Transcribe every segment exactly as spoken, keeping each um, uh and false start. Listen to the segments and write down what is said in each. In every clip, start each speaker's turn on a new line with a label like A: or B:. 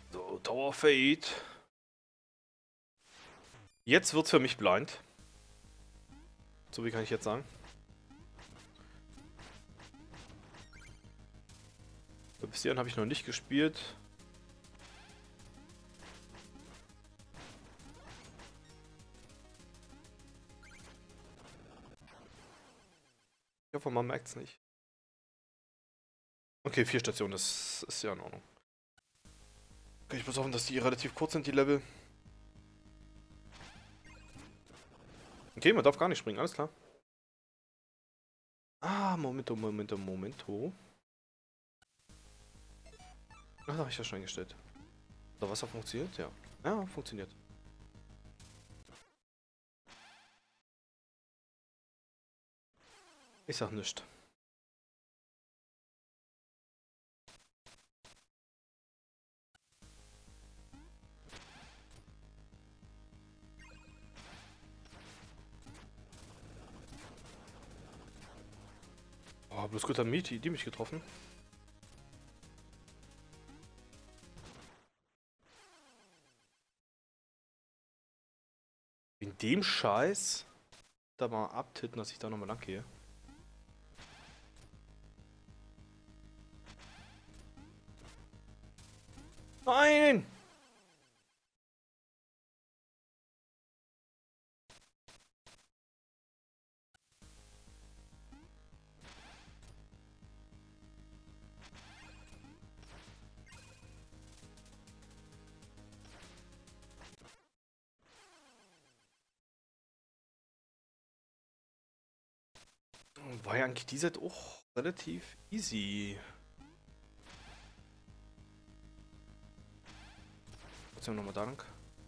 A: So, Tower of Fate. Jetzt wird's für mich blind. So wie kann ich jetzt sagen. Bis hierhin habe ich noch nicht gespielt. Ich hoffe, man merkt es nicht. Okay, vier Stationen, das ist ja in Ordnung. Okay, ich muss hoffen, dass die relativ kurz sind, die Level. Okay, man darf gar nicht springen, alles klar. Ah, Momento, Momento, Momento. Ach, da habe ich das schon eingestellt. So, Wasser funktioniert? Ja. Ja, funktioniert. Ich sag nichts. Oh, bloß gut, haben die, die mich getroffen. In dem Scheiß da mal abtitten, dass ich da nochmal lang gehe. Nein! War ja eigentlich die Set auch relativ easy. Trotzdem nochmal Dank.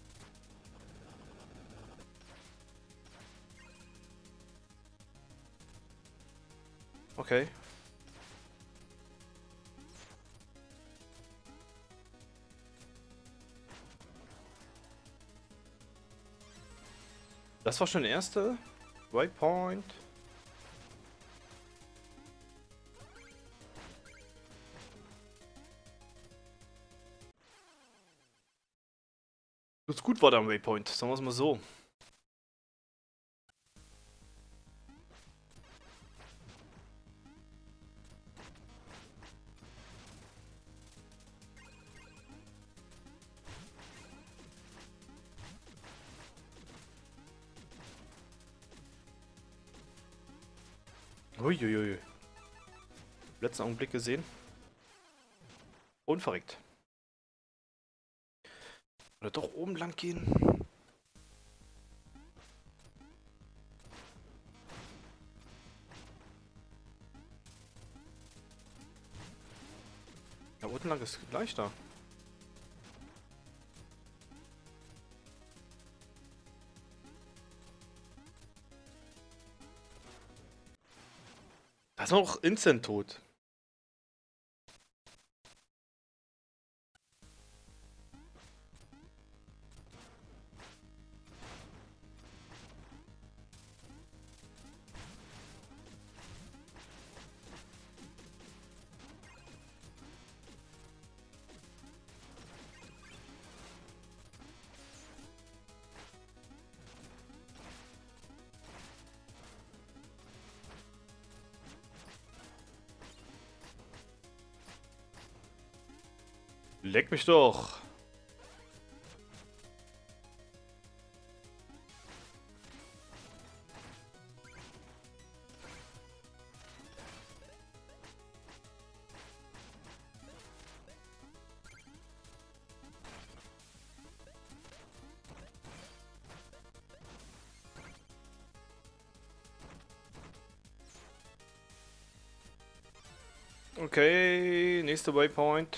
A: Okay. Das war schon der erste Waypoint. Das gut war der Waypoint, sagen wir es mal so. Uiuiui. Letzten Augenblick gesehen. Und verreckt. Oder doch oben lang gehen? Ja, unten lang ist gleich da. Da ist noch instant tot. Leck mich doch. Okay, nächster Waypoint.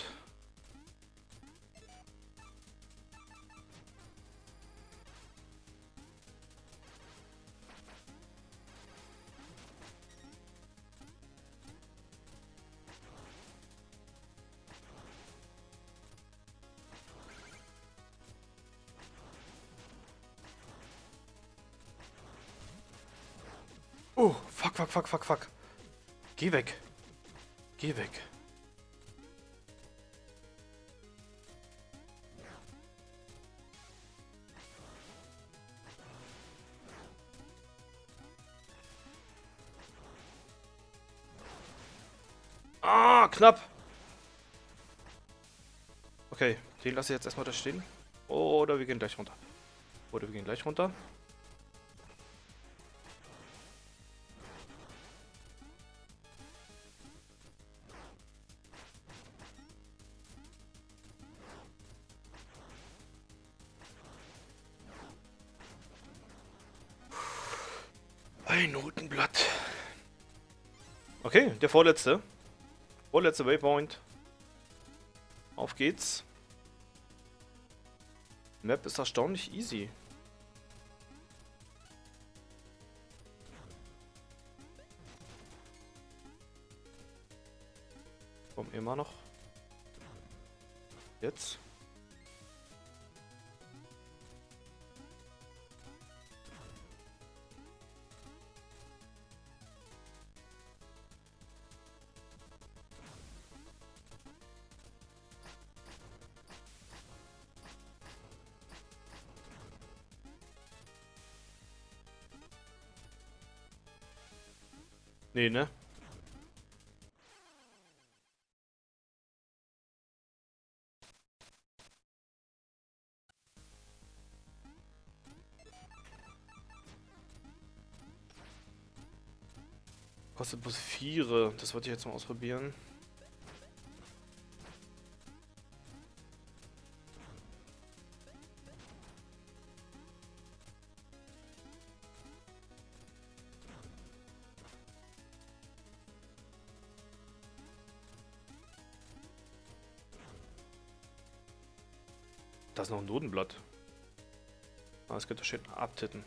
A: Oh, fuck, fuck, fuck, fuck, fuck. Geh weg. Geh weg. Ah, knapp. Okay, den lasse ich jetzt erstmal da stehen. Oder wir gehen gleich runter. Oder wir gehen gleich runter. Ein Notenblatt. Okay, der vorletzte. Vorletzte Waypoint. Auf geht's. Map ist erstaunlich easy. Kommt immer noch. Jetzt. Nee, ne? Kostet bloß vier. Das wollte ich jetzt mal ausprobieren. Da ist noch ein Notenblatt. Ah, das könnte schön abtitten.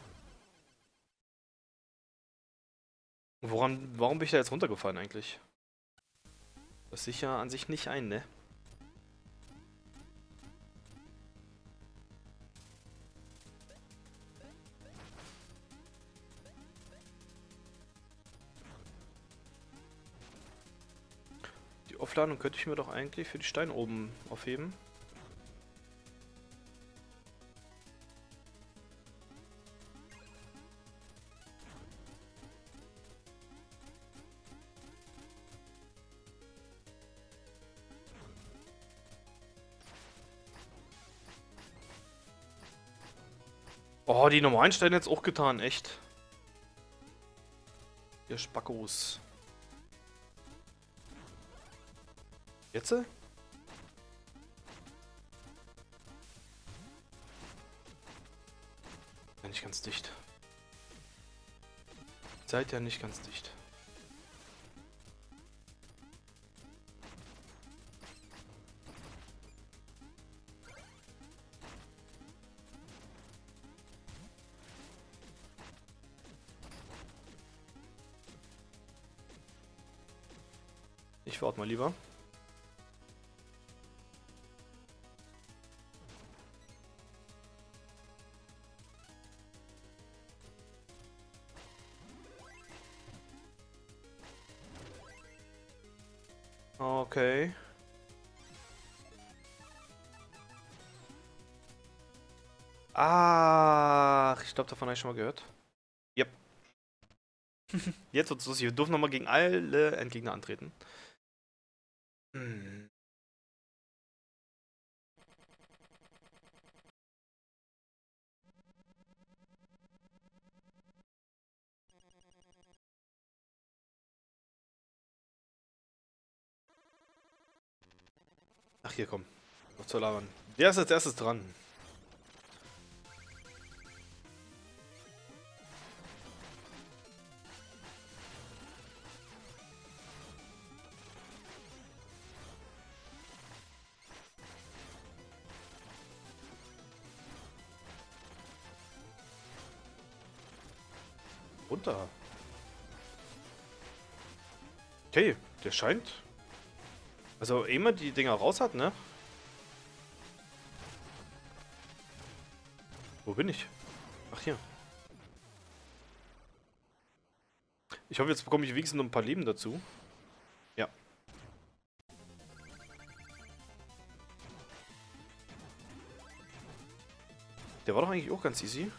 A: Woran, warum bin ich da jetzt runtergefallen eigentlich? Das sehe ich ja an sich nicht ein, ne? Die Aufladung könnte ich mir doch eigentlich für die Steine oben aufheben. Oh, die normalen Steine jetzt auch getan, echt. Ihr Spackos. Jetzt? Ja, nicht ganz dicht. Seid ja nicht ganz dicht. Ich warte mal lieber. Okay. Ach, ich glaube, davon habe ich schon mal gehört. Yep. Jetzt wird's lustig. Wir dürfen nochmal gegen alle Endgegner antreten. Hm. Ach, hier, komm. Noch zu labern. Der ist als erstes dran. Runter. Okay, der scheint... Also, ehe man die Dinger raus hat, ne? Wo bin ich? Ach, hier. Ich hoffe, jetzt bekomme ich wenigstens noch ein paar Leben dazu. Ja. Der war doch eigentlich auch ganz easy.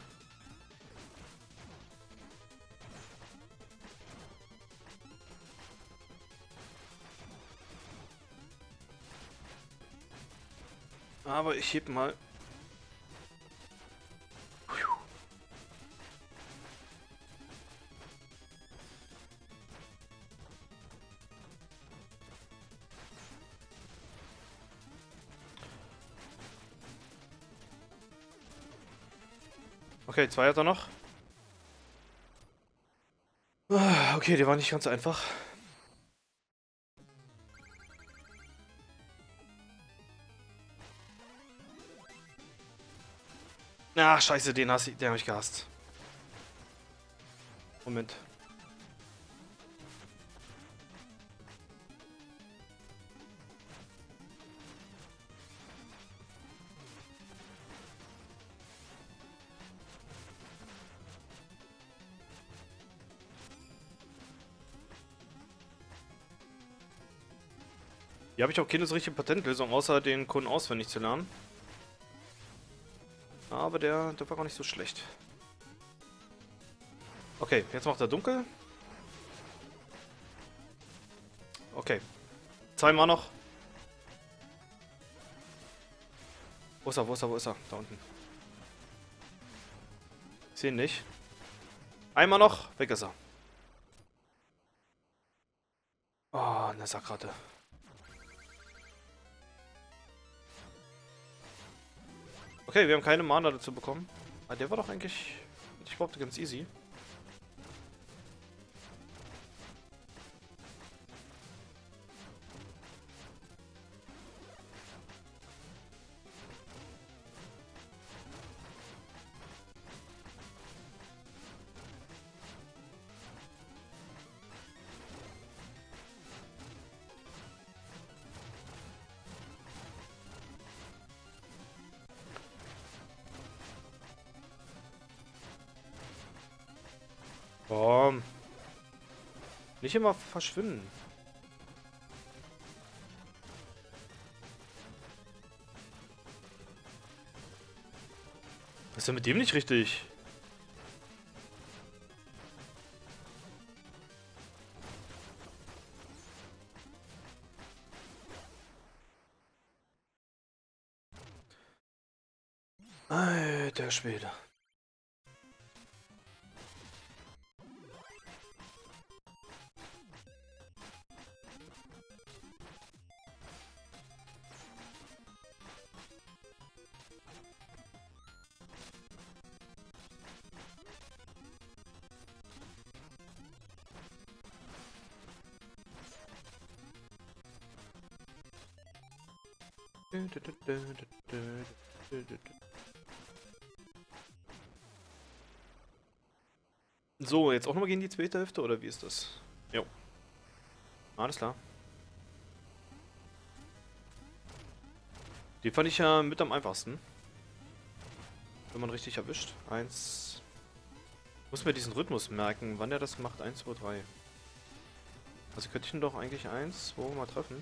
A: Aber ich heb mal. Okay, zwei hat er noch. Okay, der war nicht ganz so einfach. Ach, scheiße, den, hasse ich, den habe ich gehasst. Moment. Hier habe ich auch keine so richtige Patentlösung, außer den Kunden auswendig zu lernen. Aber der, der war gar nicht so schlecht. Okay, jetzt macht er dunkel. Okay. Zweimal noch. Wo ist er, wo ist er, wo ist er? Da unten. Ich sehe ihn nicht. Einmal noch. Weg ist er. Oh, eine Sackratte. Okay, wir haben keine Mana dazu bekommen. Aber der war doch eigentlich, ich behaupte, ganz easy. Komm. Nicht immer verschwinden. Was ist denn mit dem nicht richtig? Alter Schwede. So, jetzt auch nochmal gegen die zweite Hälfte, oder wie ist das? Jo. Alles klar. Die fand ich ja mit am einfachsten. Wenn man richtig erwischt. Eins. Muss mir diesen Rhythmus merken, wann er das macht. Eins, zwei, drei. Also könnte ich ihn doch eigentlich eins, zwei mal treffen.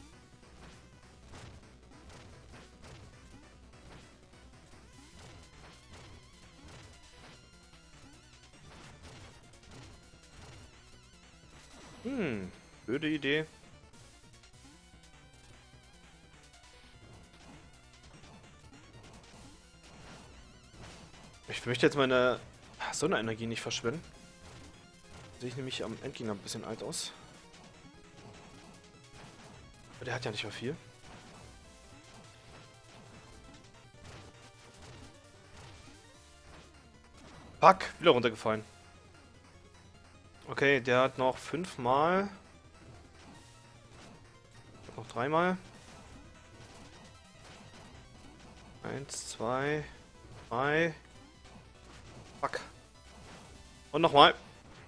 A: Hm, blöde Idee. Ich möchte jetzt meine Sonnenenergie nicht verschwenden. Sehe ich nämlich am Endgegner ein bisschen alt aus. Aber der hat ja nicht mehr viel. Fuck, wieder runtergefallen. Okay, der hat noch fünfmal. Noch dreimal. Eins, zwei, drei. Fuck. Und nochmal.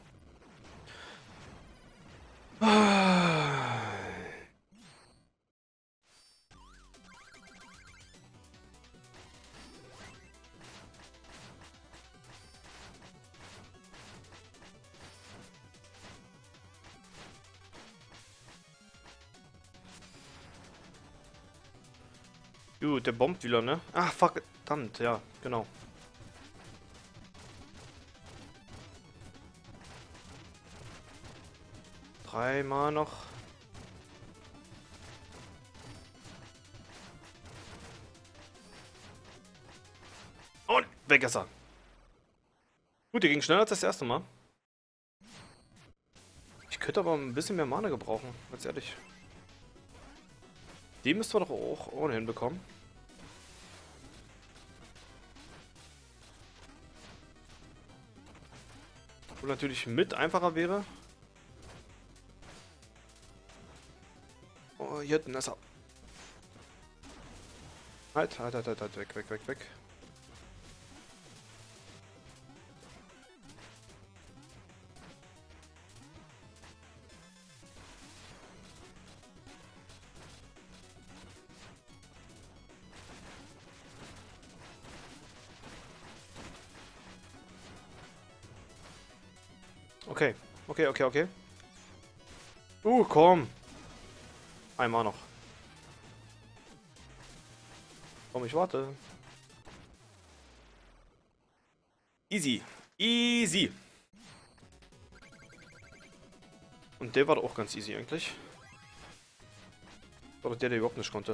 A: Gut, der bombt wieder, ne? Ach, fuck, verdammt, ja, genau. Dreimal noch. Weg ist er. Gut, die ging schneller als das erste Mal. Ich könnte aber ein bisschen mehr Mana gebrauchen, ganz ehrlich. Die müssten wir doch auch ohne hinbekommen. Wo natürlich mit einfacher wäre. Oh, hier hinten ist er. Halt, halt, halt, halt, halt, weg, weg, weg, weg. Okay, okay, okay, okay. Uh, komm. Einmal noch. Komm, ich warte. Easy. Easy. Und der war doch auch ganz easy eigentlich. War doch der, der überhaupt nicht konnte.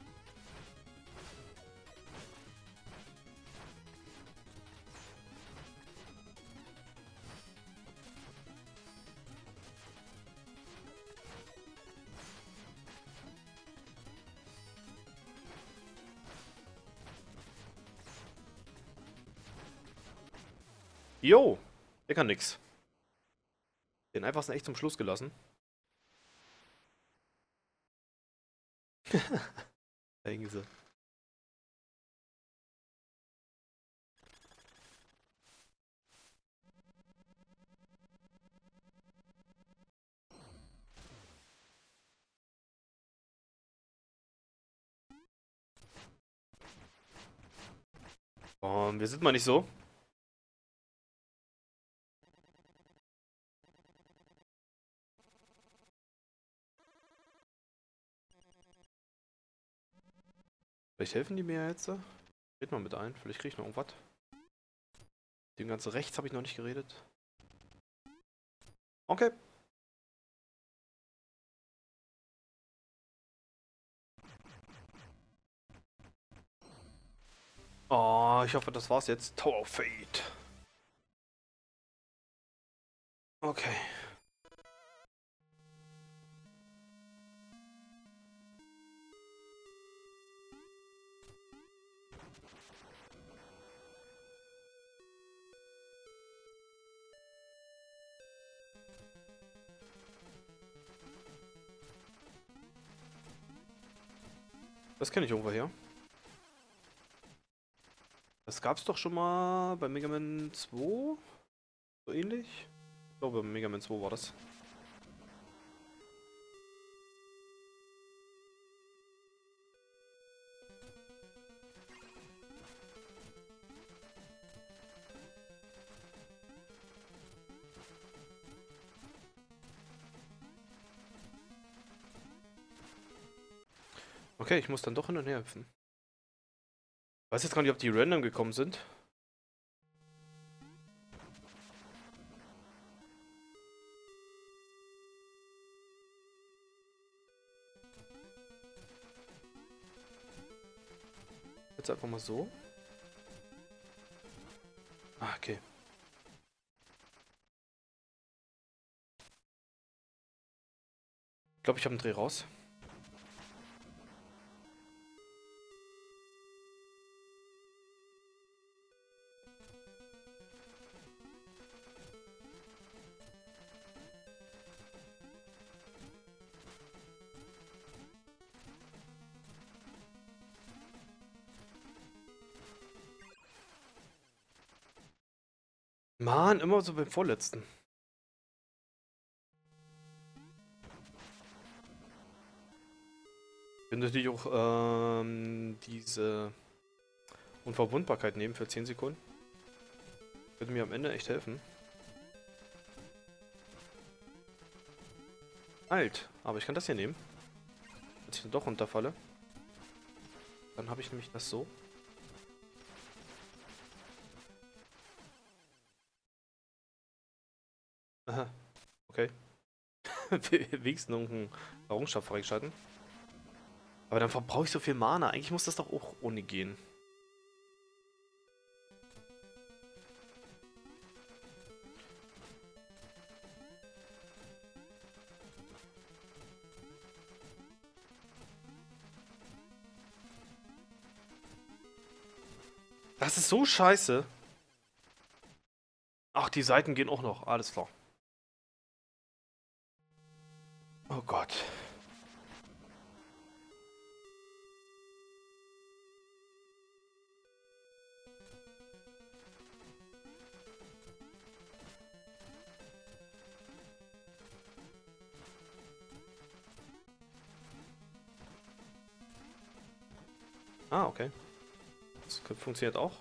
A: Jo, der kann nix. Den einfachsten echt zum Schluss gelassen. Eigentlich so. Oh, wir sind mal nicht so. Vielleicht helfen die mir jetzt? Red mal mit ein, vielleicht kriege ich noch irgendwas. Dem ganzen rechts habe ich noch nicht geredet. Okay. Oh, ich hoffe, das war's jetzt. Tower of Fate. Okay. Das kenne ich irgendwo her. Das gab's doch schon mal bei Mega Man zwei. So ähnlich. Ich glaube, bei Mega Man zwei war das. Okay, ich muss dann doch hin und her hüpfen. Ich weiß jetzt gar nicht, ob die random gekommen sind. Jetzt einfach mal so. Ah, okay. Ich glaube, ich habe einen Dreh raus. Mann, immer so beim vorletzten. Ich könnte natürlich auch ähm, diese Unverwundbarkeit nehmen für zehn Sekunden. Würde mir am Ende echt helfen. Alt, aber ich kann das hier nehmen. Wenn ich dann doch runterfalle. Dann habe ich nämlich das so. Aha, okay. Wenigstens noch einen Errungenschaft freigeschalten. Aber dann verbrauche ich so viel Mana. Eigentlich muss das doch auch ohne gehen. Das ist so scheiße. Ach, die Seiten gehen auch noch. Alles klar. Oh Gott. Ah, okay. Das funktioniert auch.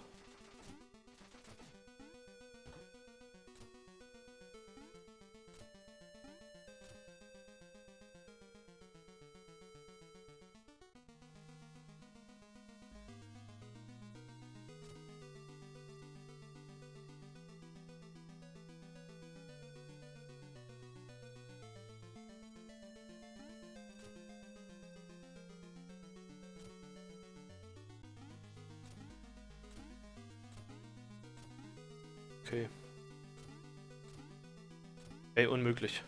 A: Okay. Ey, unmöglich.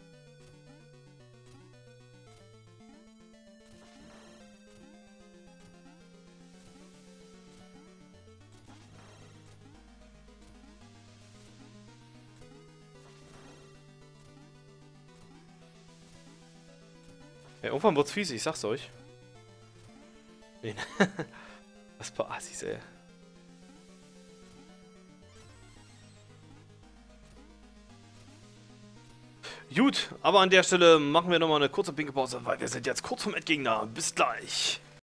A: Ey, irgendwann wird's fies, ich sag's euch. Was für Assis, ey. Gut, aber an der Stelle machen wir nochmal eine kurze Pinkelpause, weil wir sind jetzt kurz vom Endgegner. Bis gleich.